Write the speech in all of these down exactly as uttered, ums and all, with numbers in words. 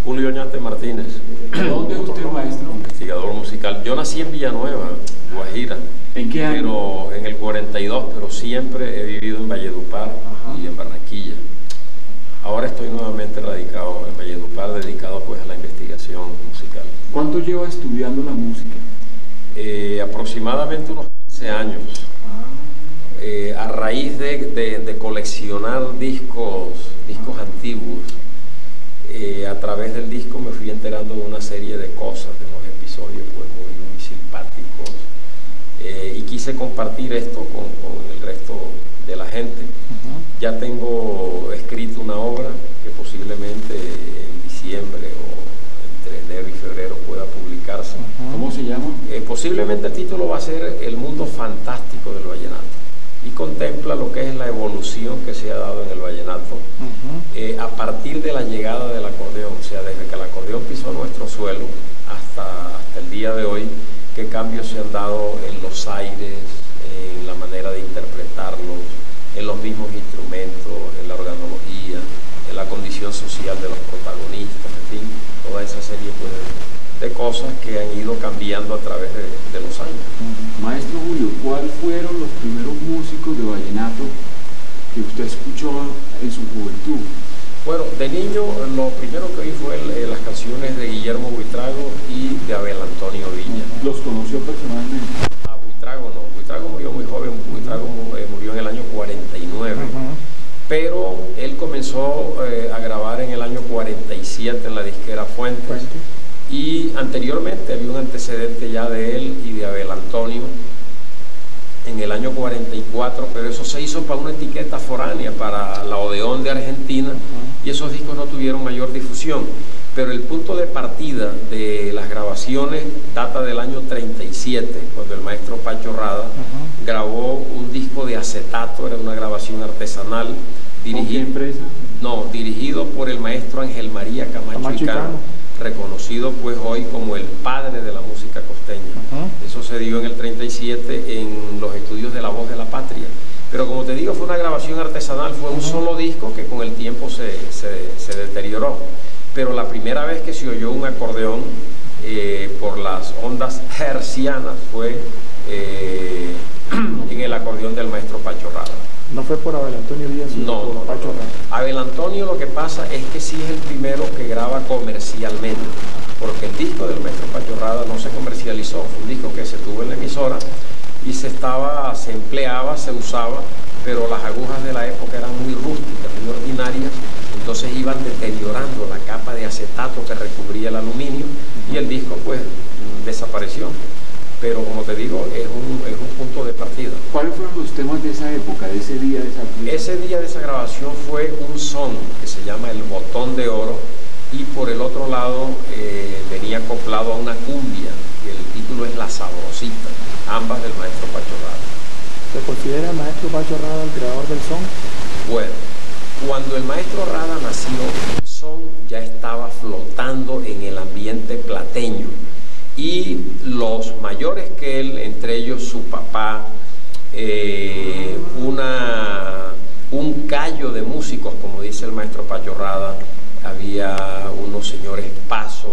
Julio Oñate Martínez. ¿Dónde es usted, maestro? Investigador musical. Yo nací en Villanueva, Guajira. ¿En qué año? Pero en el cuarenta y dos, pero siempre he vivido en Valledupar. Ajá. Y en Barranquilla. Ahora estoy nuevamente radicado en Valledupar, dedicado pues a la investigación musical. ¿Cuánto lleva estudiando la música? Eh, aproximadamente unos quince años. Ah. Eh, a raíz de, de, de coleccionar discos, discos ah. antiguos, eh, a través del disco me fui enterando de una serie de cosas, de unos episodios pues muy, muy simpáticos, eh, y quise compartir esto con, con el resto de la gente. Uh-huh. Ya tengo escrito una obra que posiblemente en diciembre o entre enero y febrero pueda publicarse. Uh-huh. ¿Cómo se llama? Eh, posiblemente el título va a ser El mundo fantástico del vallenato, y contempla lo que es la evolución que se ha dado en el vallenato uh-huh. eh, a partir de la llegada del acordeón, o sea, desde que el acordeón pisó nuestro suelo hasta, hasta el día de hoy, qué cambios se han dado en los aires, en la manera de interpretarlos, en los mismos instrumentos, en la organología, en la condición social de los protagonistas, en fin, toda esa serie pues, de cosas que han ido cambiando a través de, de los años. Maestro Julio, ¿cuáles fueron los primeros músicos de vallenato que usted escuchó en su juventud? Bueno, de niño lo primero que oí fue el, las canciones de Guillermo Buitrago y de Abel Antonio Villa. ¿Los conoció personalmente? A Buitrago no, Buitrago murió muy joven, Buitrago eh, murió en el año cuarenta y nueve, uh-huh. pero él comenzó eh, a grabar en el año cuarenta y siete en la disquera Fuentes, Fuentes, y anteriormente había un antecedente ya de él y de Abel Antonio en el año cuarenta y cuatro, pero eso se hizo para una etiqueta foránea, para la Odeón de Argentina, uh-huh. y esos discos no tuvieron mayor difusión. Pero el punto de partida de las grabaciones data del año treinta y siete, cuando el maestro Pacho Rada uh-huh. grabó un disco de acetato, era una grabación artesanal. ¿Con qué empresa? No, dirigido por el maestro Ángel María Camacho, Camacho y Cano, reconocido pues hoy como el padre de la música costeña. Uh-huh. Eso se dio en el treinta y siete en los estudios de La Voz de la Patria. Pero como te digo, fue una grabación artesanal, fue uh-huh. un solo disco que con el tiempo se, se, se deterioró. Pero la primera vez que se oyó un acordeón eh, por las ondas hercianas fue eh, en el acordeón del maestro Pacho Rada. ¿No fue por Abel Antonio Díaz? No, por no, Pacho no. Rada. Abel Antonio, lo que pasa es que sí es el primero que graba comercialmente, porque el disco del maestro Pacho Rada no se comercializó, fue un disco que se tuvo en la emisora y se estaba, se empleaba, se usaba, pero las agujas de la época eran muy rústicas, muy ordinarias, entonces iban deteriorando la capa de acetato que recubría el aluminio uh-huh. y el disco pues desapareció. Pero como te digo, es un, es un punto de partida. ¿Cuáles fueron los temas de esa época, de ese día de esa película? Ese día de esa grabación fue un son que se llama El Botón de Oro, y por el otro lado eh, venía acoplado a una cumbia, y el título es La Sabrosita, ambas del maestro Pacho Rada. ¿Se considera el maestro Pacho Rada el creador del son? Bueno, cuando el maestro Rada nació, el son ya estaba flotando en el ambiente plateño, y los mayores que él, entre ellos su papá, eh, una, un callo de músicos, como dice el maestro Pacho Rada, había unos señores Paso,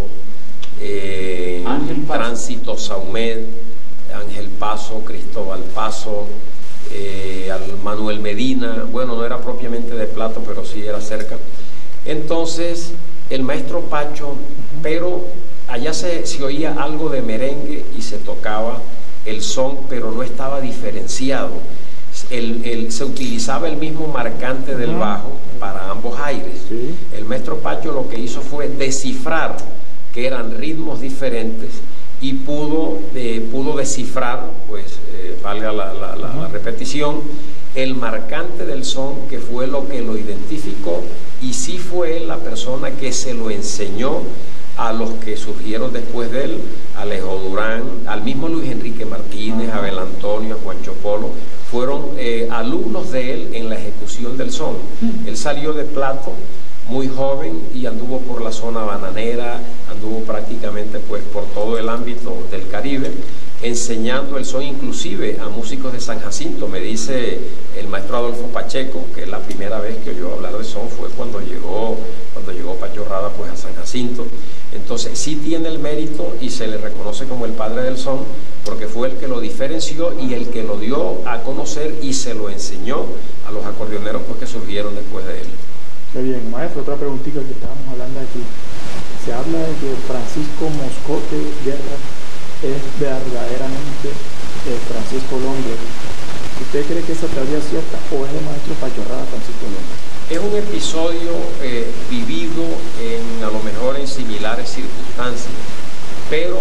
eh, Paso. Tránsito Saumed, Ángel Paso, Cristóbal Paso, eh, Manuel Medina, bueno, no era propiamente de Plato, pero sí era cerca. Entonces, el maestro Pacho, pero allá se, se oía algo de merengue y se tocaba el son, pero no estaba diferenciado. El, el, se utilizaba el mismo marcante del bajo para ambos aires. Sí. El maestro Pacho lo que hizo fue descifrar que eran ritmos diferentes y pudo, eh, pudo descifrar, pues eh, valga la, la, la, la repetición, el marcante del son, que fue lo que lo identificó, y sí fue la persona que se lo enseñó a los que surgieron después de él, Alejo Durán, al mismo Luis Enrique Martínez, uh-huh. Abel Antonio, Juancho Polo, fueron eh, alumnos de él en la ejecución del son. Uh-huh. Él salió de Plato muy joven y anduvo por la zona bananera, anduvo prácticamente pues por todo el ámbito del Caribe, enseñando el son inclusive a músicos de San Jacinto. Me dice el maestro Adolfo Pacheco que la primera vez que oyó hablar de son fue cuando llegó, cuando llegó Pacho Rada pues a San San Jacinto. Entonces sí tiene el mérito y se le reconoce como el padre del son, porque fue el que lo diferenció y el que lo dio a conocer y se lo enseñó a los acordeoneros pues, que surgieron después de él. Qué bien, maestro, otra preguntita que estábamos hablando aquí. Se habla de que Francisco Moscote Guerra es verdaderamente eh, Francisco el Hombre. ¿Usted cree que esa teoría es cierta o es el maestro Pachorrada Francisco el Hombre? Es un episodio eh, vivido en, a lo mejor en similares circunstancias, pero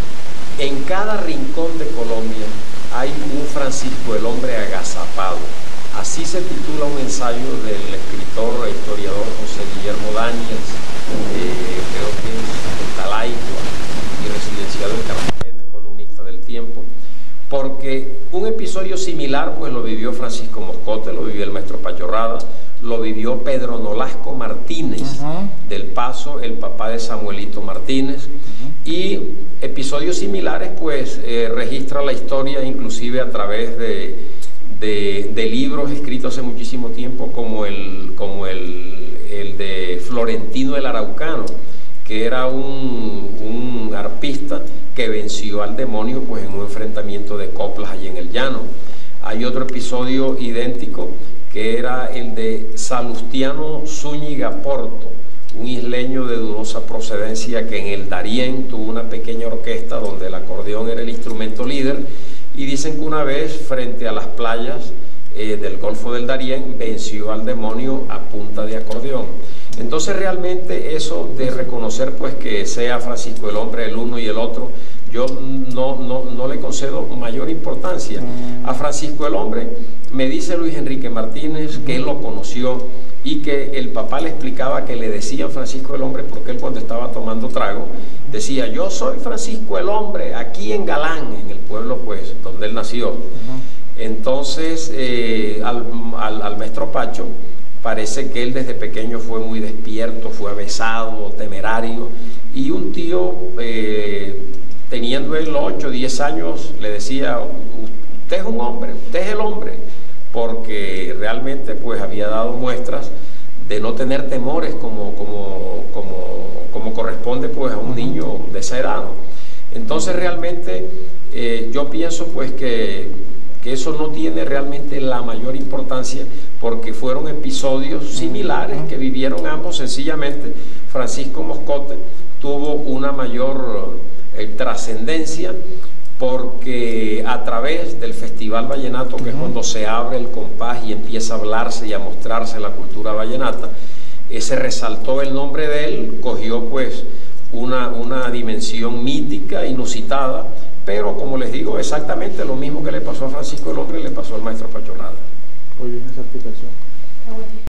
en cada rincón de Colombia hay un Francisco el Hombre agazapado. Así se titula un ensayo del escritor e historiador José Guillermo Dáñez, eh, creo que es talaico y residenciado en Cartagena, columnista del Tiempo, porque un episodio similar pues lo vivió Francisco Moscote, lo vivió el maestro Pachorrada, lo vivió Pedro Nolasco Martínez, uh-huh. del Paso, el papá de Samuelito Martínez, uh-huh. y episodios similares pues eh, registra la historia inclusive a través de, de, de libros escritos hace muchísimo tiempo como el, como el, el de Florentino el Araucano, que era un, un arpista que venció al demonio pues en un enfrentamiento de coplas allí en el llano. Hay otro episodio idéntico que era el de Salustiano Zúñiga Porto, un isleño de dudosa procedencia que en el Darién tuvo una pequeña orquesta donde el acordeón era el instrumento líder, y dicen que una vez frente a las playas eh, del Golfo del Darién venció al demonio a punta de acordeón. Entonces realmente eso de reconocer pues que sea Francisco el Hombre el uno y el otro, yo no, no, no le concedo mayor importancia. A Francisco el Hombre me dice Luis Enrique Martínez que él lo conoció y que el papá le explicaba que le decían Francisco el Hombre porque él cuando estaba tomando trago decía: yo soy Francisco el Hombre aquí en Galán, en el pueblo pues donde él nació. Entonces eh, al, al, al maestro Pacho parece que él desde pequeño fue muy despierto, fue avesado, temerario, y un tío eh, teniendo él ocho o diez años le decía: usted es un hombre, usted es el hombre, porque realmente pues había dado muestras de no tener temores como, como, como, como corresponde pues a un niño de esa edad. Entonces realmente eh, yo pienso pues que, que eso no tiene realmente la mayor importancia, porque fueron episodios similares que vivieron ambos. Sencillamente Francisco Moscote tuvo una mayor eh, trascendencia porque a través del Festival Vallenato, que es cuando se abre el compás y empieza a hablarse y a mostrarse la cultura vallenata, eh, se resaltó el nombre de él, cogió pues una, una dimensión mítica, inusitada, pero como les digo, exactamente lo mismo que le pasó a Francisco el Hombre le pasó al maestro Pachorrada. Muy bien esa explicación.